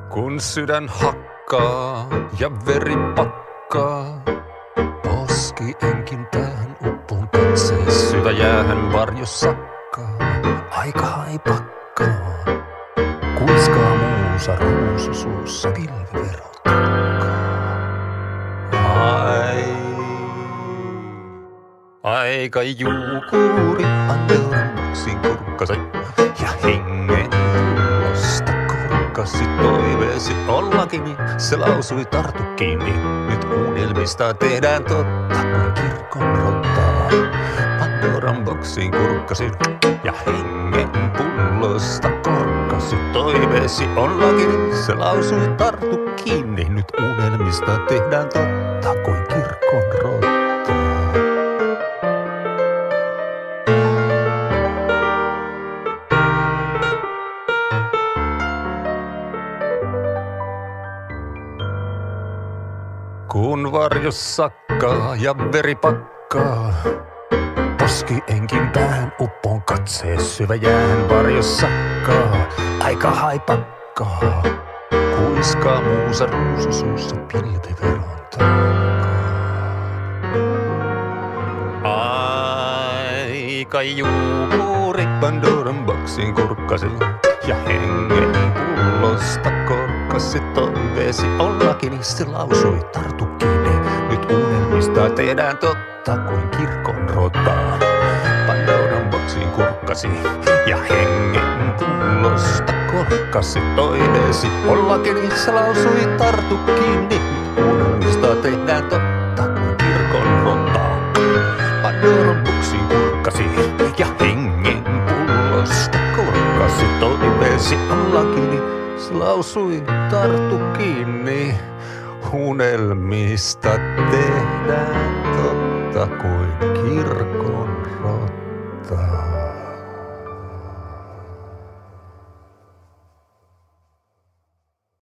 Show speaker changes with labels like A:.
A: Kun sydän hakkaa ja veri pakkaa, poski enkin päähän uppoon katseen syvä jäähän varjossa sakkaa. Aika haipakkaa, kuiskaa muusa ruusu suussa pilviveron takkaa. Aika juukuri Pandoran boksin kurkkasi ja hengen pullosta korkkasi toiveesi ollakin. Se lausui tartu kiinni, nyt unelmista tehdään totta kuin kirkon rottaa. Pandoran boksin kurkkasi ja hengen pullosta korkkasi toiveesi ollakin. Se lausui tartu kiinni, nyt unelmista tehdään totta kuin kirkon rottaa. Kun varjos sakkaa ja veri pakkaa, poski enkin päähän uppoon katsee syvä jään varjos sakkaa. Aika haipakkaa, kuiskaa muusa ruusu suussa pilviveron takkaa. Aika juukuri Pandoran boksin kurkkasi ja hengen pullosta korkkasi toiveesi ollakin. Se lausui tartu kiinni, nyt unelmista tehdään totta kuin kirkon rotaa. Pandoran boksin kurkkasi ja hengen pullosta korkkasi toiveesi ollakin. Se lausui tartu kiinni, nyt unelmista tehdään totta kuin kirkon rotaa. Pandoran boksin kurkkasi ja hengen pullosta korkkasi toiveesi ollakin. Se lausui tartu kiinni, unelmista tehdään totta kuin